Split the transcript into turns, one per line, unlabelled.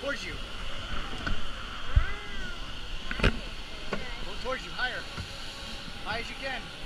towards you. Go towards you, higher. High as you can.